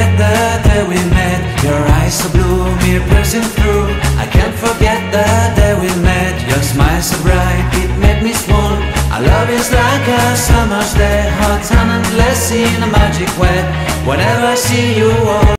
forget the day we met. Your eyes so blue, me piercing through. I can't forget the day we met. Your smile so bright, it made me swoon. Our love is like a summer's day, hot and endless in a magic way. Whenever I see you